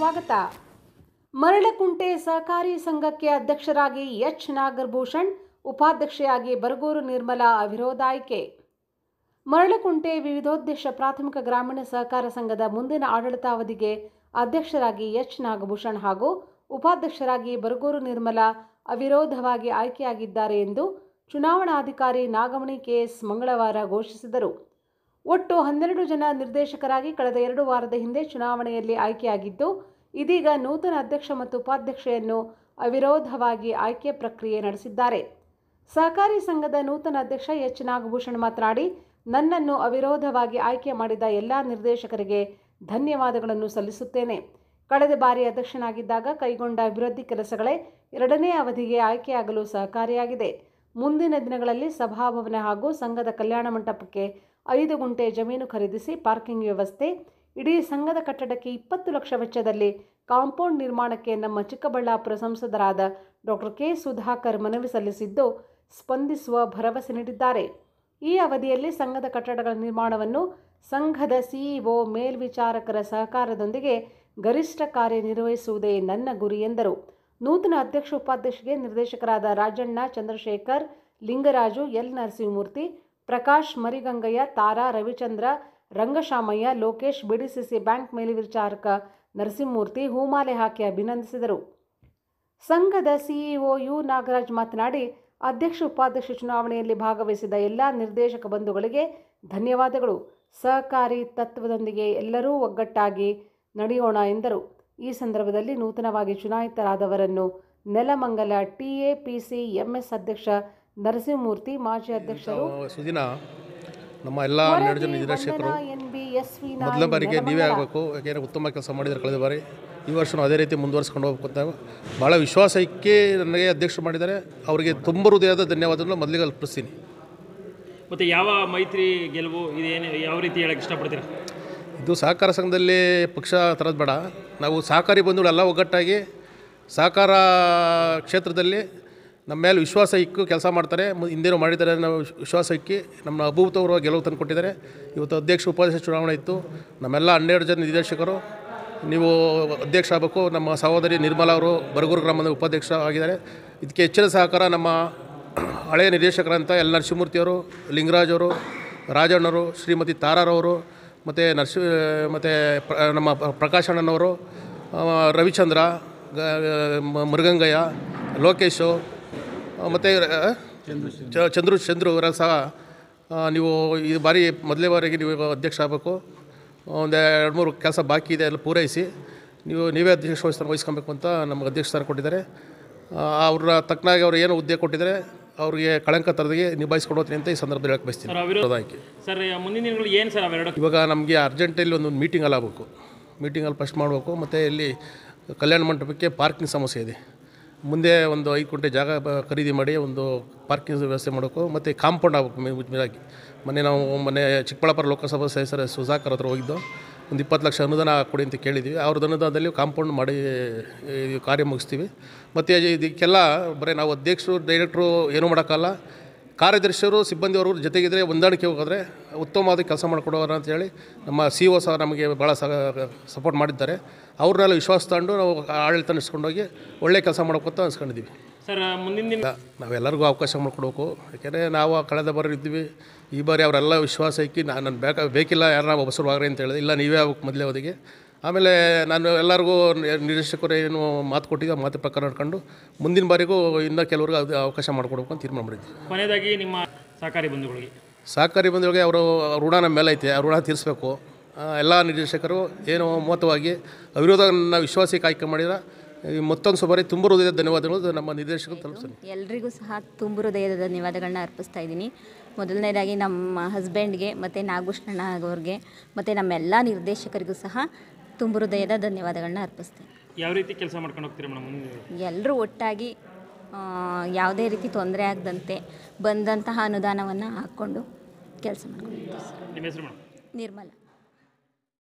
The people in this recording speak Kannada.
ಸ್ವಾಗತ. ಮರಳಕುಂಟೆ ಸಹಕಾರಿ ಸಂಘಕ್ಕೆ ಅಧ್ಯಕ್ಷರಾಗಿ ಎಚ್ ನಾಗಭೂಷಣ್, ಉಪಾಧ್ಯಕ್ಷೆಯಾಗಿ ಬರಗೂರು ನಿರ್ಮಲಾ ಅವಿರೋಧ ಆಯ್ಕೆ. ಮರಳಕುಂಟೆ ವಿವಿಧೋದ್ದೇಶ ಪ್ರಾಥಮಿಕ ಗ್ರಾಮೀಣ ಸಹಕಾರ ಸಂಘದ ಮುಂದಿನ ಆಡಳಿತಾವಧಿಗೆ ಅಧ್ಯಕ್ಷರಾಗಿ ಎಚ್ ನಾಗಭೂಷಣ್ ಹಾಗೂ ಉಪಾಧ್ಯಕ್ಷರಾಗಿ ಬರಗೂರು ನಿರ್ಮಲಾ ಅವಿರೋಧವಾಗಿ ಆಯ್ಕೆಯಾಗಿದ್ದಾರೆ ಎಂದು ಚುನಾವಣಾಧಿಕಾರಿ ನಾಗಮಣಿ ಕೆಎಸ್ ಮಂಗಳವಾರ ಘೋಷಿಸಿದರು. ಒಟ್ಟು 12 ಜನ ನಿರ್ದೇಶಕರಾಗಿ ಕಳೆದ 2 ವಾರದ ಹಿಂದೆ ಚುನಾವಣೆಯಲ್ಲಿ ಆಯ್ಕೆಯಾಗಿದ್ದು, ಇದೀಗ ನೂತನ ಅಧ್ಯಕ್ಷ ಮತ್ತು ಉಪಾಧ್ಯಕ್ಷೆಯನ್ನು ಅವಿರೋಧವಾಗಿ ಆಯ್ಕೆ ಪ್ರಕ್ರಿಯೆ ನಡೆಸಿದ್ದಾರೆ. ಸಹಕಾರಿ ಸಂಘದ ನೂತನ ಅಧ್ಯಕ್ಷ ಎಚ್ ನಾಗಭೂಷಣ್ ಮಾತನಾಡಿ, ನನ್ನನ್ನು ಅವಿರೋಧವಾಗಿ ಆಯ್ಕೆ ಮಾಡಿದ ಎಲ್ಲ ನಿರ್ದೇಶಕರಿಗೆ ಧನ್ಯವಾದಗಳನ್ನು ಸಲ್ಲಿಸುತ್ತೇನೆ. ಕಳೆದ ಬಾರಿ ಅಧ್ಯಕ್ಷನಾಗಿದ್ದಾಗ ಕೈಗೊಂಡ ಅಭಿವೃದ್ಧಿ ಕೆಲಸಗಳೇ 2ನೇ ಅವಧಿಗೆ ಆಯ್ಕೆಯಾಗಲು ಸಹಕಾರಿಯಾಗಿದೆ. ಮುಂದಿನ ದಿನಗಳಲ್ಲಿ ಸಭಾಭವನ ಹಾಗೂ ಸಂಘದ ಕಲ್ಯಾಣ ಮಂಟಪಕ್ಕೆ 5 ಗುಂಟೆ ಜಮೀನು ಖರೀದಿಸಿ ಪಾರ್ಕಿಂಗ್ ವ್ಯವಸ್ಥೆ, ಇಡೀ ಸಂಘದ ಕಟ್ಟಡಕ್ಕೆ 20 ಲಕ್ಷ ವೆಚ್ಚದಲ್ಲಿ ಕಾಂಪೌಂಡ್ ನಿರ್ಮಾಣಕ್ಕೆ ನಮ್ಮ ಚಿಕ್ಕಬಳ್ಳಾಪುರ ಸಂಸದರಾದ ಡಾಕ್ಟರ್ ಕೆ ಸುಧಾಕರ್ ಮನವಿ ಸಲ್ಲಿಸಿದ್ದು, ಸ್ಪಂದಿಸುವ ಭರವಸೆ ನೀಡಿದ್ದಾರೆ. ಈ ಅವಧಿಯಲ್ಲಿ ಸಂಘದ ಕಟ್ಟಡಗಳ ನಿರ್ಮಾಣವನ್ನು ಸಂಘದ ಸಿಇಒ ಮೇಲ್ವಿಚಾರಕರ ಸಹಕಾರದೊಂದಿಗೆ ಗರಿಷ್ಠ ಕಾರ್ಯನಿರ್ವಹಿಸುವುದೇ ನನ್ನ ಗುರಿ ಎಂದರು. ನೂತನ ಅಧ್ಯಕ್ಷ ಉಪಾಧ್ಯಕ್ಷರಿಗೆ ನಿರ್ದೇಶಕರಾದ Rajanna, Chandrashekar, Lingaraju, L Narasimhamurthy, Prakash, Mariganagaiah, Tara, Ravichandra, Rangashamaiah, Lokesh, BDCC bank ಮೇಲ್ವಿಚಾರಕ ನರಸಿಂಹಮೂರ್ತಿ ಹೂಮಾಲೆ ಹಾಕಿ ಅಭಿನಂದಿಸಿದರು. ಸಂಘದ ಸಿಇಒ ಯು ನಾಗರಾಜ್ ಮಾತನಾಡಿ, ಅಧ್ಯಕ್ಷ ಉಪಾಧ್ಯಕ್ಷ ಚುನಾವಣೆಯಲ್ಲಿ ಭಾಗವಹಿಸಿದ ಎಲ್ಲ ನಿರ್ದೇಶಕ ಬಂಧುಗಳಿಗೆ ಧನ್ಯವಾದಗಳು. ಸಹಕಾರಿ ತತ್ವದೊಂದಿಗೆ ಎಲ್ಲರೂ ಒಗ್ಗಟ್ಟಾಗಿ ನಡೆಯೋಣ ಎಂದರು. ಈ ಸಂದರ್ಭದಲ್ಲಿ ನೂತನವಾಗಿ ಚುನಾಯಿತರಾದವರನ್ನು ನೆಲಮಂಗಲ ಟಿಎಪಿಸಿ ಎಂಎಸ್ ಅಧ್ಯಕ್ಷ ನರಸಿಂಹಮೂರ್ತಿ, ಮಾಜಿ ಅಧ್ಯಕ್ಷರು ಸುದಿನ, ನಮ್ಮ ಎಲ್ಲ 12 ಜನ ನಿರ್ದೇಶಕರು ಮೊದಲ ಬಾರಿಗೆ ನೀವೇ ಆಗಬೇಕು. ಯಾಕೆಂದರೆ ಉತ್ತಮ ಕೆಲಸ ಮಾಡಿದರೆ ಕಳೆದ ಬಾರಿ, ಈ ವರ್ಷವೂ ಅದೇ ರೀತಿ ಮುಂದುವರಿಸ್ಕೊಂಡು ಹೋಗ್ಬೇಕು ಅಂತ ಭಾಳ ವಿಶ್ವಾಸ ಇಕ್ಕಿ ನನಗೆ ಅಧ್ಯಕ್ಷ ಮಾಡಿದ್ದಾರೆ. ಅವರಿಗೆ ತುಂಬ ಹೃದಯದ ಧನ್ಯವಾದಗಳು ಮೊದಲಿಗೆ ಅರ್ಪಿಸ್ತೀನಿ. ಮತ್ತು ಯಾವ ಮೈತ್ರಿ ಗೆಲುವು ಇದೇನು, ಯಾವ ರೀತಿ ಹೇಳಕ್ಕೆ ಇಷ್ಟಪಡ್ತೀರಾ? ಇದು ಸಹಕಾರ ಸಂಘದಲ್ಲಿ ಪಕ್ಷ ತರೋದು ಬೇಡ. ನಾವು ಸಹಕಾರಿ ಬಂಧುಗಳೆಲ್ಲ ಒಗ್ಗಟ್ಟಾಗಿ ಸಹಕಾರ ಕ್ಷೇತ್ರದಲ್ಲಿ ನಮ್ಮ ಮೇಲೆ ವಿಶ್ವಾಸ ಇಕ್ಕು ಕೆಲಸ ಮಾಡ್ತಾರೆ. ಹಿಂದೇನೂ ಮಾಡಿದ್ದಾರೆ, ನಾವು ವಿಶ್ವಾಸ ಇಕ್ಕಿ ನಮ್ಮ ಅಭೂತಪೂರ್ವ ಗೆಲುವು ತಂದು ಕೊಟ್ಟಿದ್ದಾರೆ. ಇವತ್ತು ಅಧ್ಯಕ್ಷ ಉಪಾಧ್ಯಕ್ಷ ಚುನಾವಣೆ ಇತ್ತು. ನಮ್ಮೆಲ್ಲ 12 ಜನ ನಿರ್ದೇಶಕರು ನೀವು ಅಧ್ಯಕ್ಷ ಆಗಬೇಕು. ನಮ್ಮ ಸಹೋದರಿ ನಿರ್ಮಲಾ ಅವರು ಬರಗೂರು ಗ್ರಾಮದ ಉಪಾಧ್ಯಕ್ಷ ಆಗಿದ್ದಾರೆ. ಇದಕ್ಕೆ ಹೆಚ್ಚಿನ ಸಹಕಾರ ನಮ್ಮ ಹಳೆಯ ನಿರ್ದೇಶಕರಂತ ಎಲ್ ನರಸಿಂಹಮೂರ್ತಿಯವರು, ಲಿಂಗರಾಜ್ ಅವರು, ರಾಜಣ್ಣವರು, ಶ್ರೀಮತಿ ತಾರಾರವರು, ಮತ್ತು ನಮ್ಮ ಪ್ರಕಾಶ್ ಅಣ್ಣನವರು, ರವಿಚಂದ್ರ, ಮೃಗಂಗಯ್ಯ, ಲೋಕೇಶು ಮತ್ತು ಚಂದ್ರು ಇವರ ಸಹ ನೀವು ಈ ಬಾರಿ ಮೊದಲೇ ಬಾರಿಗೆ ನೀವು ಅಧ್ಯಕ್ಷ ಆಗಬೇಕು. ಒಂದು 2-3 ಕೆಲಸ ಬಾಕಿ ಇದೆ, ಎಲ್ಲ ಪೂರೈಸಿ ನೀವೇ ಅಧ್ಯಕ್ಷ ವಹಿಸ್ಕೊಬೇಕು ಅಂತ ನಮಗೆ ಅಧ್ಯಕ್ಷ ಸ್ಥಾನ ಕೊಟ್ಟಿದ್ದಾರೆ. ಅವ್ರ ತಕ್ಕನಾಗಿ ಅವ್ರು ಏನು ಹುದ್ದೆ ಕೊಟ್ಟಿದ್ದಾರೆ ಅವ್ರಿಗೆ ಕಳಂಕ ತರದಿಗೆ ನಿಭಾಯಿಸ್ಕೊಂಡು ಹೋಗ್ತೀನಿ ಅಂತ ಈ ಸಂದರ್ಭದಲ್ಲಿ ಹೇಳಕ್ಕೆ ಬಯಸ್ತೀನಿ. ಸರ್, ಮುಂದಿನ ದಿನಗಳು ಏನು ಸರ್ ಅವೆರಡು? ಇವಾಗ ನಮಗೆ ಅರ್ಜೆಂಟಲ್ಲಿ ಒಂದು ಮೀಟಿಂಗಲ್ಲಿ ಆಗಬೇಕು. ಮೀಟಿಂಗಲ್ಲಿ ಫಸ್ಟ್ ಮಾಡಬೇಕು. ಮತ್ತು ಇಲ್ಲಿ ಕಲ್ಯಾಣ ಮಂಟಪಕ್ಕೆ ಪಾರ್ಕಿಂಗ್ ಸಮಸ್ಯೆ ಇದೆ. ಮುಂದೆ ಒಂದು 5 ಗುಂಟೆ ಜಾಗ ಖರೀದಿ ಮಾಡಿ ಒಂದು ಪಾರ್ಕಿಂಗ್ ವ್ಯವಸ್ಥೆ ಮಾಡಬೇಕು. ಮತ್ತು ಕಾಂಪೌಂಡ್ ಆಗಬೇಕು ಮೇಲಾಗಿ. ಮೊನ್ನೆ ಚಿಕ್ಕಬಳ್ಳಾಪುರ ಲೋಕಸಭಾ ಸದಸ್ಯರ ಸುಧಾಕರ್ ಹತ್ರ ಹೋಗಿದ್ದು, ಒಂದು 20 ಲಕ್ಷ ಅನುದಾನ ಕೊಡಿ ಅಂತ ಕೇಳಿದ್ದೀವಿ. ಅವ್ರದ್ದು ಅನುದಾನದಲ್ಲಿ ಕಾಂಪೌಂಡ್ ಮಾಡಿ ಕಾರ್ಯ ಮುಗಿಸ್ತೀವಿ. ಮತ್ತು ಇದಕ್ಕೆಲ್ಲ ಬರೀ ನಾವು ಅಧ್ಯಕ್ಷರು ಡೈರೆಕ್ಟ್ರು ಏನೂ ಮಾಡೋಕ್ಕಲ್ಲ, ಕಾರ್ಯದರ್ಶಿಯವರು ಸಿಬ್ಬಂದಿಯವರು ಜೊತೆಗಿದ್ರೆ ಹೊಂದಾಣಿಕೆ ಹೋಗಿದ್ರೆ ಉತ್ತಮವಾದ ಕೆಲಸ ಮಾಡಿಕೊಡೋರು ಅಂತೇಳಿ ನಮ್ಮ CEO ಸಹ ನಮಗೆ ಭಾಳ ಸಪೋರ್ಟ್ ಮಾಡಿದ್ದಾರೆ. ಅವ್ರನ್ನೆಲ್ಲ ವಿಶ್ವಾಸ ತಗೊಂಡು ನಾವು ಆಡಳಿತ ನಡೆಸ್ಕೊಂಡೋಗಿ ಒಳ್ಳೆ ಕೆಲಸ ಮಾಡ್ಕೊತ ಅನ್ಸ್ಕೊಂಡಿದ್ದೀವಿ. ಸರ್, ಮುಂದಿನ ದಿನ ನಾವೆಲ್ಲರಿಗೂ ಅವಕಾಶ ಮಾಡಿಕೊಡ್ಬೇಕು. ಯಾಕೆಂದರೆ ನಾವು ಕಳೆದ ಬಾರಿ ಇದ್ದೀವಿ. ಈ ಬಾರಿ ಅವರೆಲ್ಲ ವಿಶ್ವಾಸ ಇಕ್ಕಿ ನಾನು ಬೇಕಿಲ್ಲ ಯಾರನ್ನ ಒಬ್ಬಸರು ಆಗ್ರಿ ಅಂತ ಹೇಳಿದೆ. ಇಲ್ಲ, ನೀವೇ ಆಗ್ಬೇಕು ಮೊದಲೇ ಅವಧಿಗೆ. ಆಮೇಲೆ ನಾನು ಎಲ್ಲರಿಗೂ ನಿರ್ದೇಶಕರು ಏನು ಮಾತು ಕೊಟ್ಟಿದ್ದೆ ಮಾತು ಪ್ರಕಾರ ನಡ್ಕೊಂಡು ಮುಂದಿನ ಬಾರಿಗೂ ಇನ್ನೂ ಕೆಲವ್ರಿಗೆ ಅದು ಅವಕಾಶ ಮಾಡಿಕೊಡ್ಬೇಕು ಅಂತ ತೀರ್ಮಾನ ಮಾಡಿದ್ವಿ. ಕೊನೆಯದಾಗಿ ನಿಮ್ಮ ಸಹಕಾರಿ ಬಂಧುಗಳಿಗೆ ಅವರು ಋಣ ನಮ್ಮ ಮೇಲೆ ಐತೆ, ಆ ಋಣ ತೀರಿಸಬೇಕು. ಎಲ್ಲ ನಿರ್ದೇಶಕರು ಏನು ಮಹತ್ವವಾಗಿ ಅವಿರೋಧನ ವಿಶ್ವಾಸಕ್ಕೆ ಆಯ್ಕೆ ಮಾಡಿದ ಮತ್ತೊಂದು ಸುಮಾರಿ ತುಂಬ ಹೃದಯದ ಧನ್ಯವಾದಗಳು ನಮ್ಮ ನಿರ್ದೇಶಕರು ತಲುಪಿಸ್ತೀನಿ. ಎಲ್ರಿಗೂ ಸಹ ತುಂಬ ಹೃದಯದ ಧನ್ಯವಾದಗಳನ್ನ ಅರ್ಪಿಸ್ತಾ ಇದ್ದೀನಿ. ಮೊದಲನೇದಾಗಿ ನಮ್ಮ ಹಸ್ಬೆಂಡ್ಗೆ ಮತ್ತು ನಾಗಭೂಷಣ ಅವ್ರಿಗೆ ಮತ್ತು ನಮ್ಮೆಲ್ಲ ನಿರ್ದೇಶಕರಿಗೂ ಸಹ ತುಂಬ ಹೃದಯದ ಧನ್ಯವಾದಗಳನ್ನ ಅರ್ಪಿಸ್ತೀನಿ. ಯಾವ ರೀತಿ ಕೆಲಸ ಮಾಡ್ಕೊಂಡು ಹೋಗ್ತೀರಾ ಮೇಡಮ್? ಎಲ್ಲರೂ ಒಟ್ಟಾಗಿ ಯಾವುದೇ ರೀತಿ ತೊಂದರೆ ಆಗದಂತೆ ಬಂದಂತಹ ಅನುದಾನವನ್ನು ಹಾಕ್ಕೊಂಡು ಕೆಲಸ ಮಾಡ್ಕೊಂಡು ನಿಮ್ಮ ಹೆಸರು ಮೇಡಮ್? ನಿರ್ಮಲಾ.